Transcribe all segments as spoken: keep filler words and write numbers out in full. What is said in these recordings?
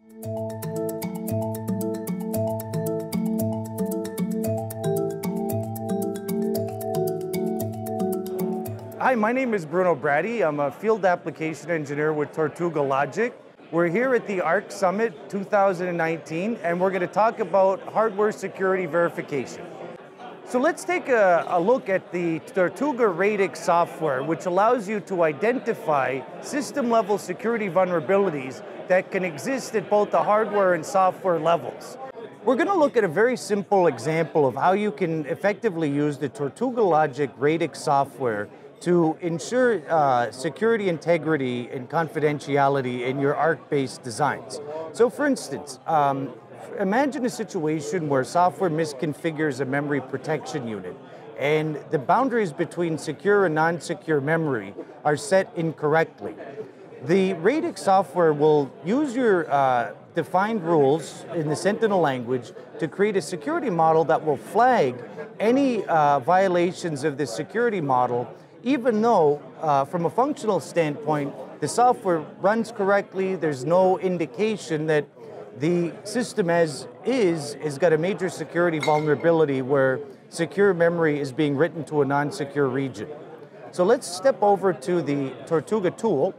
Hi, my name is Bruno Brady. I'm a field application engineer with Tortuga Logic. We're here at the ARC Summit two thousand nineteen, and we're going to talk about hardware security verification. So let's take a, a look at the Tortuga Radix software, which allows you to identify system-level security vulnerabilities that can exist at both the hardware and software levels. We're going to look at a very simple example of how you can effectively use the Tortuga Logic Radix software to ensure uh, security integrity and confidentiality in your ARC-based designs. So for instance, um, imagine a situation where software misconfigures a memory protection unit and the boundaries between secure and non-secure memory are set incorrectly. The Radix software will use your uh, defined rules in the Sentinel language to create a security model that will flag any uh, violations of the security model, even though uh, from a functional standpoint, the software runs correctly. There's no indication that the system as is has got a major security vulnerability where secure memory is being written to a non-secure region. So let's step over to the Tortuga tool,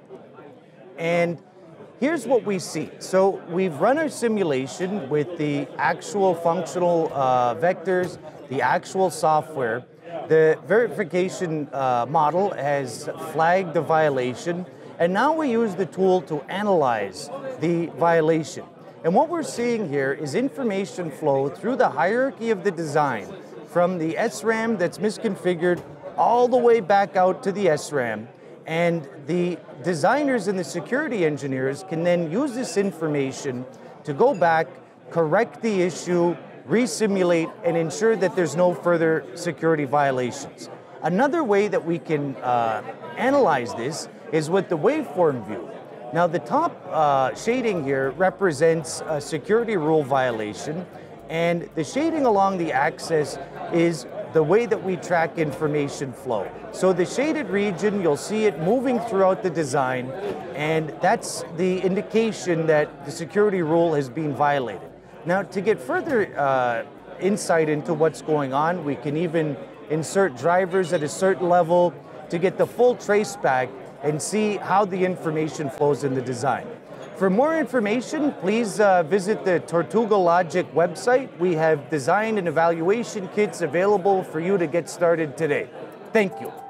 and here's what we see. So we've run our simulation with the actual functional uh, vectors, the actual software. The verification uh, model has flagged the violation, and now we use the tool to analyze the violation. And what we're seeing here is information flow through the hierarchy of the design from the S RAM that's misconfigured all the way back out to the S RAM. And the designers and the security engineers can then use this information to go back, correct the issue, resimulate, and ensure that there's no further security violations. Another way that we can uh, analyze this is with the waveform view. Now the top uh, shading here represents a security rule violation, and the shading along the axis is the way that we track information flow. So the shaded region, you'll see it moving throughout the design, and that's the indication that the security rule has been violated. Now, to get further uh, insight into what's going on, we can even insert drivers at a certain level to get the full traceback and see how the information flows in the design. For more information, please uh, visit the Tortuga Logic website. We have design and evaluation kits available for you to get started today. Thank you.